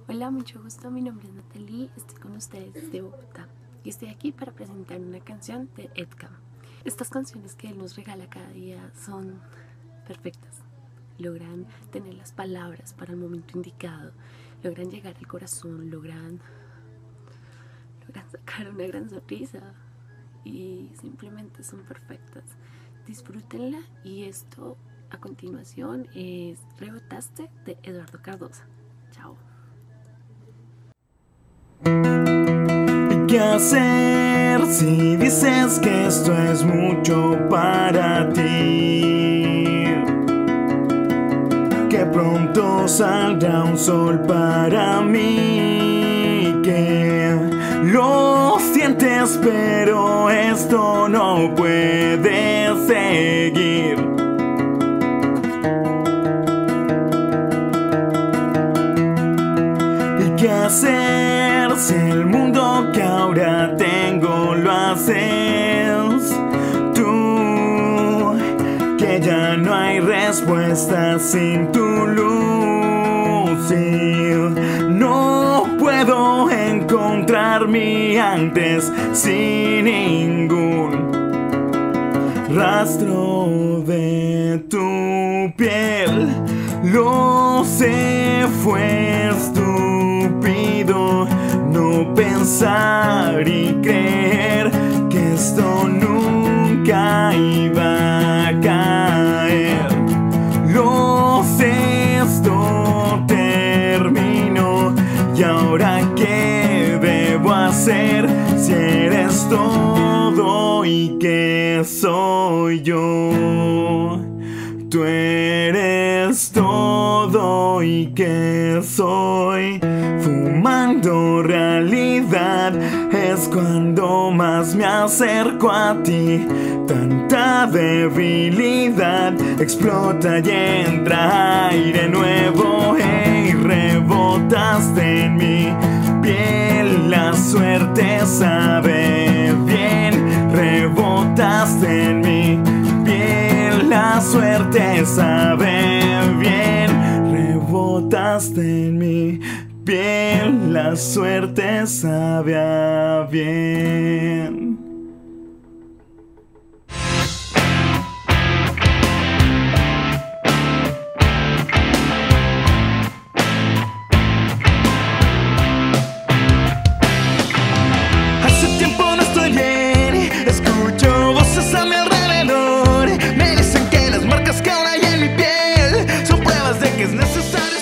Hola, mucho gusto, mi nombre es Natalie, estoy con ustedes desde Bogotá y estoy aquí para presentar una canción de Edka. Estas canciones que él nos regala cada día son perfectas, logran tener las palabras para el momento indicado, logran llegar al corazón, logran sacar una gran sonrisa y simplemente son perfectas. Disfrútenla y esto a continuación es Rebotaste de Eduardo Cardosa. Chao. ¿Qué hacer si dices que esto es mucho para ti? Que pronto saldrá un sol para mí. Que lo sientes, pero esto no puede seguir. ¿Y qué hacer si el mundo que ahora tengo lo haces tú? Que ya no hay respuesta sin tu luz y no puedo encontrar mi antes sin ningún rastro de tu piel. Lo sé, fue estúpido no pensar y creer que esto nunca iba a caer. Lo sé, esto terminó y ahora ¿qué debo hacer si eres todo y que soy yo? Tú eres todo y que soy. Fumando realidad es cuando más me acerco a ti. Tanta debilidad explota y entra aire nuevo. Hey, rebotaste en mi piel, la suerte sabe bien. Rebotaste en mi piel, la suerte sabe bien. Rebotaste en mi piel, la suerte sabe a bien. Hace tiempo no estoy bien, escucho voces a mi alrededor. Me dicen que las marcas que ahora hay en mi piel son pruebas de que es necesario